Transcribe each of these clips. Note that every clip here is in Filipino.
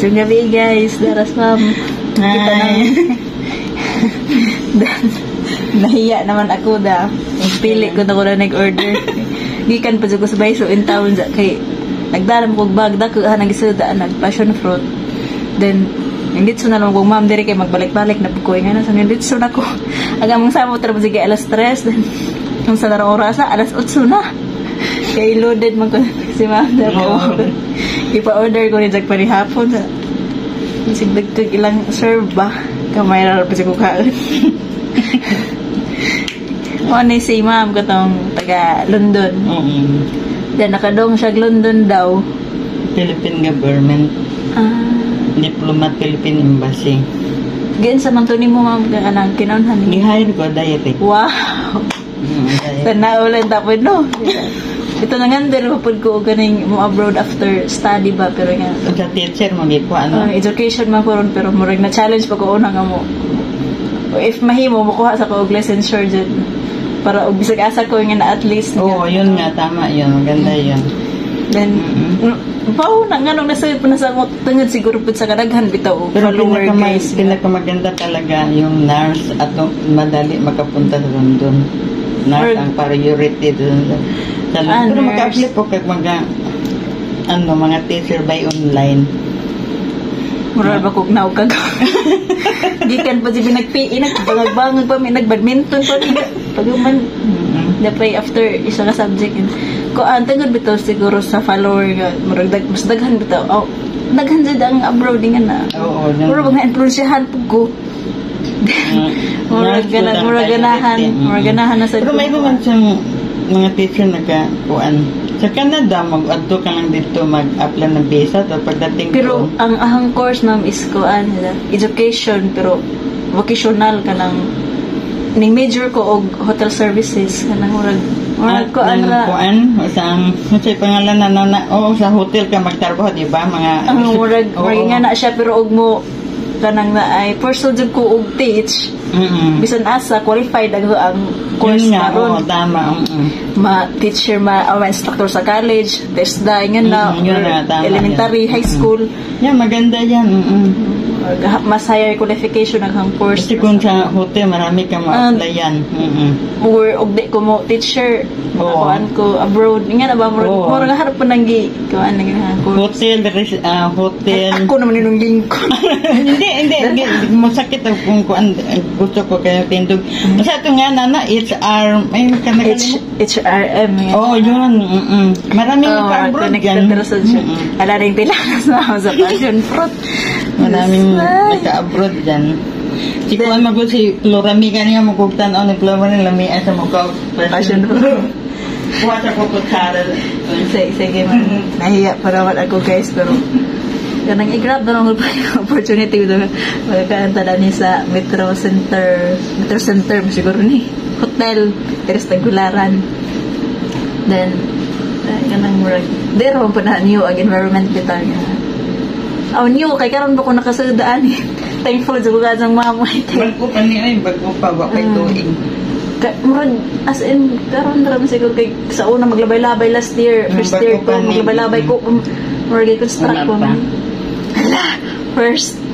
Yung gabi guys, daras ma'am. Kita nang nahiya naman ako da. Pili ko na ko na nag-order. Gikan pa ko sabay so in town kay nagdaram kog bag da ko nagisuda nag passion fruit. Then indit so na lang kog ma'am diri kay magbalik-balik na ko nga na sa indit so na ko. Aga mong samo tra sige alas 3 then kung sa larong oras na alas 8 na. Kay loaded man ko si ma'am da ko. Ipa-order ko ni jag pa ni hapon sa sigdagdag ilang serve ba kamay ra pa si ko kaon. Ni si ma'am katong taga London. Then nakadong siya London daw. Philippine government. Diplomat Philippine Embassy. Gen sa man to nimo ma'am kanang kinahanglan ni. Ni-hire ko dietary. Wow. Sana ulit tapos no. Ito na nga din mapod ko ganing mo abroad after study ba pero nga sa teacher magikuha ano. Education man ko ron pero murag na challenge pa ko una nga mo. If mahimo mo kuha sa ko og licensure dyan. Para bisag asa ko nga na at least. Oo, yun nga tama yun, maganda yun. Then pao na nga nung nasa mo tungod siguro pud sa kadaghan bitaw pero pinakamaganda talaga yung nurse at madali makapunta sa London. Nurse ang priority doon sa London. Pero maka-apply po kag mga teacher by online. Mura ba kog naog kag. Gikan pa si pinagpi nagbangag pa may nagbadminton pa ni paguman. Dapat after isa ka subject ko tungod bitaw siguro sa follower nga murag mas daghan bitaw. Oh, daghan jud ang abroad nga na. Oo. Mura ba nga influensyahan pug ko. Mura ganahan na sa. Pero may naman siyang mga teacher nagkuan. Sa Canada, mag-adto ka lang dito mag-apply ng visa at pagdating pero doon. Ang ahang course ma'am is kuan education pero vocational ka ng ning major ko og hotel services kanang murag kuan ra sa pangalan na sa hotel ka magtrabaho di ba mga ang murag nga na siya pero og mo kanang na ay personal jud ko og teach bisan asa qualified ang course karon tama ma-teacher instructor sa college TESDA nga na elementary high school maganda yan mas higher qualification ang course kasi kung sa hotel marami kang ma-applyan or og di ko mo teacher kuan ko abroad nga na ba mura nga harap pa nang kuan nga hotel ako naman yung lingkod hindi masakit kung kuan gusto ko kaya tindog sa ito nga nana HR may HRM yun maraming ka-abroad yan ala rin pilakas sa passion fruit maraming naka-abroad dyan si kuan magod si Florami kanya magugtan ni Florami lamian sa mukha passion fruit kuha sa kukutsara sige man nahiya pa naman ako guys pero kanang i-grab na lang pa yung opportunity doon magkakanta na ni sa Metro Center siguro ni hotel teres tagularan then kanang murag dero pa na new ang environment bitaw nga new kay karon ba ko nakasudaan thankful sa buga sang mamay bago pa ni ay bago pa wa kay tuig murag as in karon ra siguro kay sa una maglabay-labay last year first year ko maglabay-labay ko murag construct ko first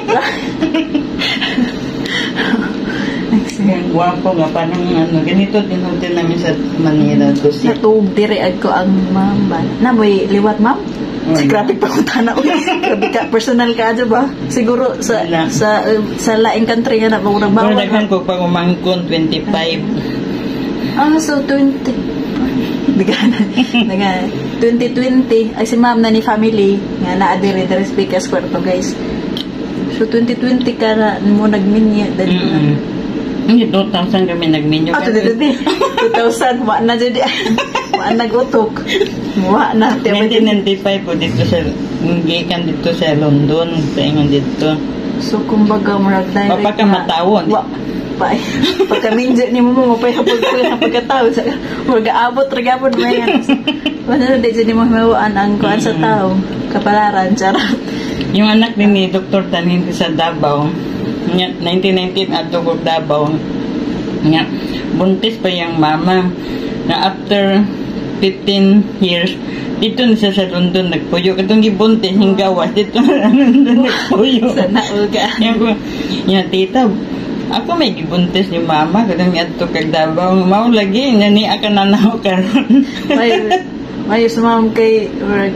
guwapo nga parang ganito din hotel namin sa Manila natug dire ko ang ma'am na may liwat ma'am grabe pa kung tanaw grabe ka personal ka adyo ba siguro sa laing country nga na murag ba daghan ko pag umangkon 25 so 20 dagan 2020 ay si ma'am na ni family nga naa dire speakers kwarto guys so 2020 ka na mo nagminya dali hindi 2000 kami nagminyo 2000 wa na jud wa nagutok wa na 1995 po dito sa gikan dito sa London paingon dito so kumbaga murag direct papa ka matawon pagkaminjo ni mo mapayapag ko na pagkatao murag aabot regapon mo yan wala na din mo mawaan ang kuan sa tao kapalaran charot yung anak ni Dr. Tanin sa Davao 1919 at tugog Davao nga buntis pa yung mama na after 15 years Dito na siya sa London nagpuyo. Katong gibuntis yung gawas. Dito na London nagpuyo. Sana uga. Yung tita, ako may gibuntis ni mama. Katong ato kag Davao. Mao lagi. Nani akan nanaw karon. May sumam kay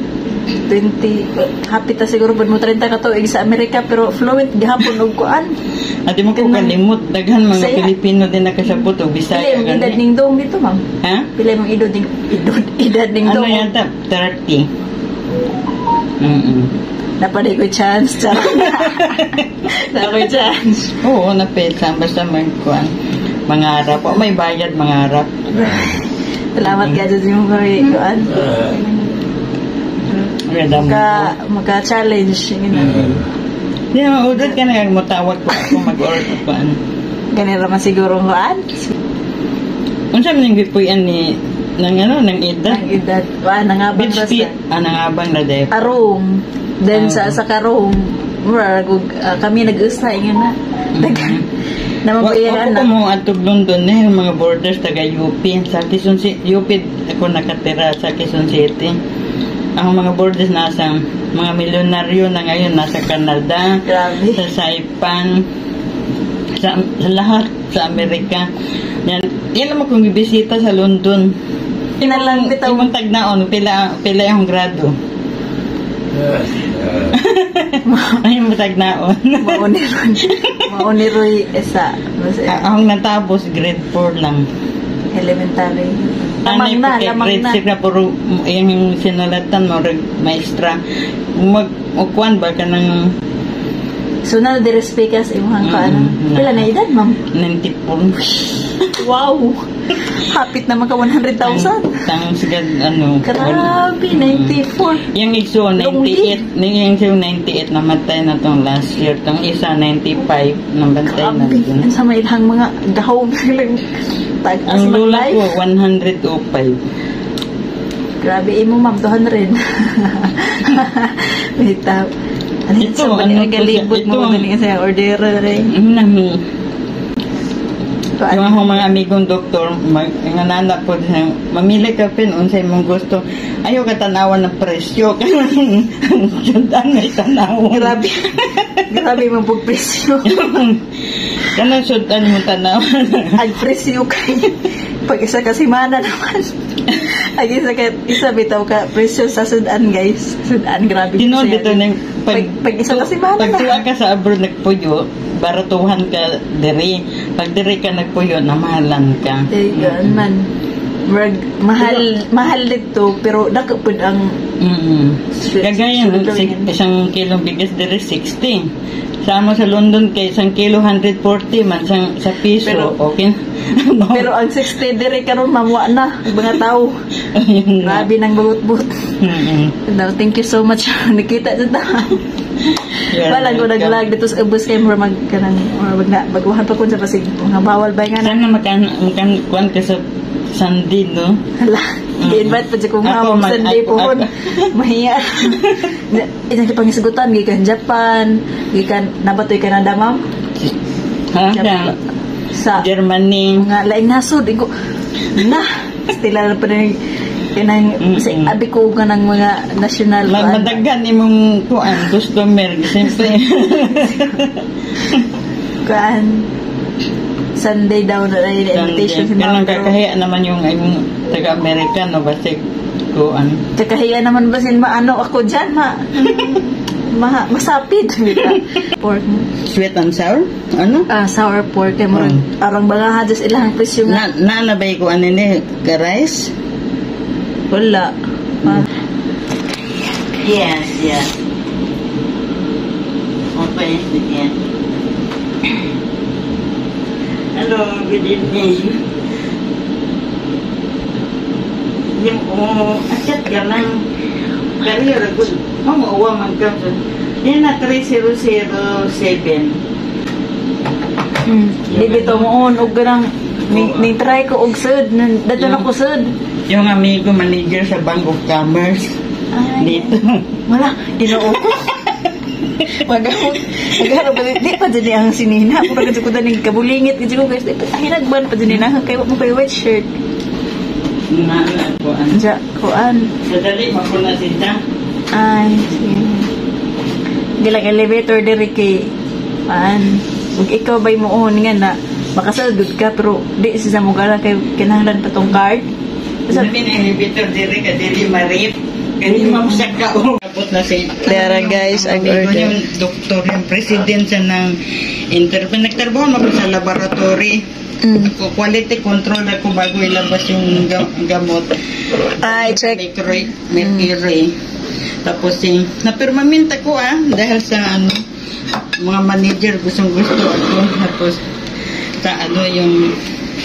20, happy ta siguro mo 30 ka to sa Amerika pero fluent gihapon og kuan. Ati mo ko kalimot daghan mga Pilipino din nakasabot og Bisaya gani. Pila edad ning dong dito ma'am? Ha? Pila mong edad ning dong? Ano yata 30. Napaday ko chance. Napaday chance. Oo, napesa basta magkuan. Mangarap o may bayad mangarap. Salamat ka dyan yung kuan. Maka-challenge. Hindi naman, udot ka na matawag ko ako mag-order ko. Ganun naman siguro kuan. Kung saan nang gipuyan ni ng edad? Ng edad. Nangabang na sa. Nangabang na dahil. Karong. Then sa karong, kami nag-usay nga na. Wako ko mo atog London yung mga borders taga UP. Sa Quezon City, UP ako nakatira sa Quezon City. Ang mga borders nasa mga milyonaryo na ngayon nasa Canada, grabe. Sa Saipan, sa lahat sa Amerika. Yan naman kung bibisita sa London. Inalang bitaw mong tagnaon, pila yung grado. Ay mo tagnaon. Mauniroy isa. Akong natapos grade 4 lang. Elementary. Lamang na. Grade 6 na puro yung sinulatan mo maestra. Magkuan ba ka ng so na direspikas imong ka ano? Pila na edad ma'am? 94. Wow. Hapit naman ka 100,000. Tang sigad ano. Grabe 94. Yung iso 98, yung iso 98 namatay na tong last year. Tong isa 95 nabantay na din. Sa may ilang mga gahong ang lula ko 105. Grabe imo ma'am 200. Wait up. Ito, galibot mo din sa order rin. Yung akong mga amigong doktor, nga nanak po, mamili ka pin, unsay mong gusto. Ayaw ka tanawan ng presyo. Sudan may tanawan. Grabe mong presyo. Kanang sudan mo tanawan. Ang presyo kayo. Pag isa kasi mana naman. Ang isa bitaw ka presyo sa Sudan guys. Sudan, grabe. Tinood dito ng pag isa kasi mana pag tuwa ka sa abroad nagpuyo, baratuhan ka diri. Pag diri ka nagpuyo, namahalan ka. Ayun man. Mahal dito, pero nakapod ang kagaya ng isang kilong bigas diri 60. Sama sa London kay isang kilo 140 man sa piso. Pero, okay. Pero ang 60 diri karon mamwa na mga tao. Grabe nang bagut-but. No, thank you so much. Nakita sa ta. Wala ko naglag dito sa ubos kay more magwahan pa kun sa pasig mga bawal bay nga na. Sana makan kuan ka sa Sunday, no? Hala. I-invite pa siya kung mawag Sunday po. Mahiya. Isang pangisigutan, gikan Japan, gikan, nabatoy Canada, ma'am? Ha? Sa Germany. Mga laing nasod. Stila na pa rin abi ko ka ng mga national madaghan imong kuan customer siyempre kuan Sunday daw na invitation si ma'am. Kakahiya naman yung taga-American no ba si kuan. Kakahiya naman ba sin maano ako diyan masapid pork. Sweet and sour? Ano? Sour pork kay mo arang banga hadas ilang presyo nga. Nalabay ko ano ni rice? Wala. Yes. Okay, yeah. Hello, good evening. Yung asyat ka ng career, mamuwa man ka. Yan na 3007. Dito mo og ganang ning try ko og sud, dato na ko sud. Yung amigo manager sa Bank of Commerce. Dito. Wala, ginoo ko. Magahon ba di pa dyan ang sinina kung pagkatsa ko daling kabulingit kasi ko guys ay nagban pa dyan na kayo mo kayo white shirt na kuan. Sa kuan. Sadali mapuna sita. Ay, sige. Gilang elevator diri kay ug ikaw bay mo nga na makasaldud ka pero di sa mugala kay kinahanglan pa tong card. Sabi na elevator diri ka diri marip. Kani mamsak ka o abot na si Clara guys, ang amigo order. yung doktor yung president sa ng interview. Nagtrabaho ako sa laboratory. Ako, quality control ako bago ilabas yung gamot. Ay, check. Mercury. Tapos napirmamenta ko dahil sa mga manager gustong gusto ako. Tapos sa yung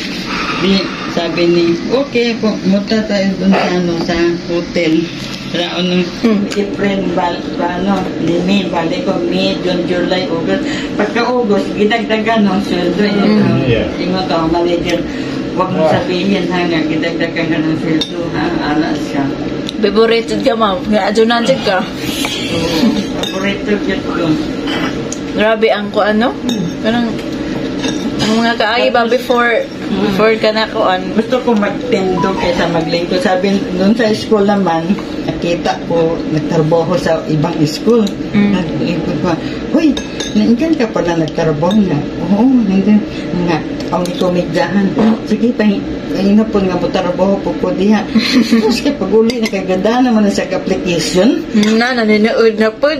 sabi ni okay, pumunta tayo dun sa hotel. Sa April, May, balik ko, May, June, July, August. Pagka-August, gidagdagan ng sweldo. Tingnan to, manager, huwag mo sabihin hanggang gidagdagan ka ng sweldo, alas ka. Favorite ka, ma'am. Adunan ka. Favorite ko. Grabe ang Parang ang mga kaagi ba before ka na kuan. Gusto ko magtendo kaysa maglingkod. Sabi doon sa school naman, nakita ko nagtrabaho sa ibang school. Nag-lingkod ko, "Hoy, nandiyan ka pala nagtrabaho na." "Oo, nandiyan nga. Ang ikomedyahan." "Sige, pahinga po nga mo trabaho po ko diha." Tapos kapag uli, nakagandahan naman sa application. Naninood na po.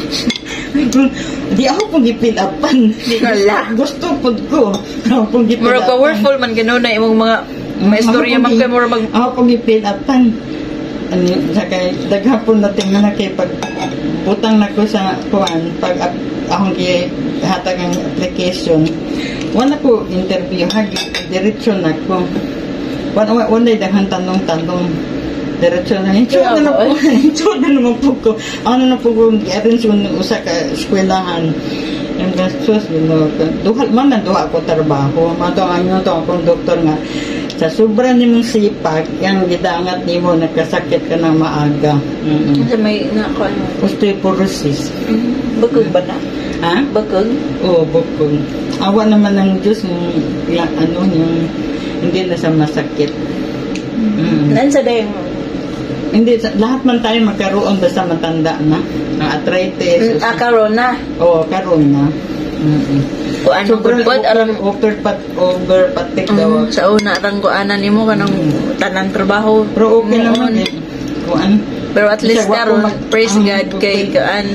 Di ako pong gipil-upan. Wala. Gusto po ko. Ako pong gipil-upan. Mura powerful man gano'n na imong mga istorya man kayo mura mag... Ako pong gipil-upan. Saka daghapon na tingnan na kay pag butang na ko sa kuan, pag akong hatag ang application, wala ko interview, diretso na ko. Wala daghang tanong-tanong. Diretso na. Ito na naman po ko. Ano na po ko, i-arrange sa eskwelahan. Yung gastos, duha ko trabaho. Matong akong doktor nga. Sa sobra ni mong sipag, yung gidangat ni mo, nagkasakit ka ng maaga. Kasi may Osteoporosis. Bukog ba na? Ha? Bukog? Oo, bukog. Awa naman ng Diyos, yung hindi na sa masakit. Naan sa dayong Hindi, lahat man tayo magkaroon basta matanda na. Ang arthritis. karon na. Oo, karoon na. Kuan mo gudbod aram overpatik daw. sa una rang kuanan nimo kanang tanang trabaho. Pero okay naman eh. Kuan. Pero at least karon praise God kay kuan.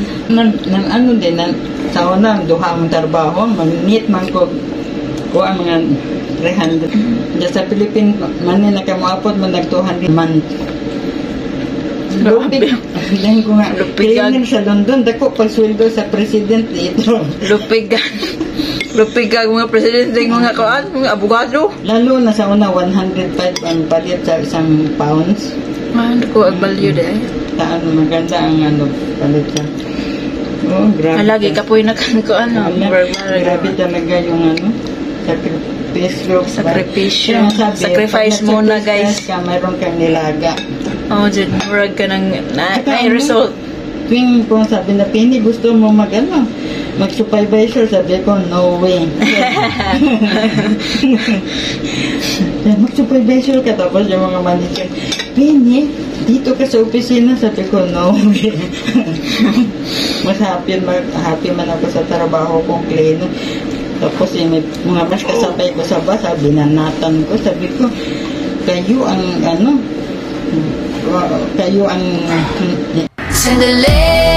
Sa una, duha ang trabaho, mag-meet man ko kuan mga 300. Diyan sa Philippines, man nakamuapot man nag-200 month. Lupig. Dahil ko nga, cleaning sa London, dako pag-sweldo sa president dito. Lupig ang mga presidente ng mga kuan, mga abogado. Lalo na sa una, 105 ang palit sa isang pounds. Ko ang value de. Maganda ang palit siya. Oh, grabe. Lagi ka po yung kuan. Grabe talaga yung sakripisyo. Sacrifice muna, guys. Mayroon kang nilaga. Dyan, murag ka ng result. Tuwing kung sabi na, Penny, gusto mo mag-supervisor, sabi ko, no way. Mag-supervisor ka, tapos yung mga manager, Penny, dito ka sa opisina, sabi ko, no way. Mas happy man ako sa trabaho kong klino. Tapos may mga mas kasabay ko sa basa, binanatan ko, sabi ko, kayo ang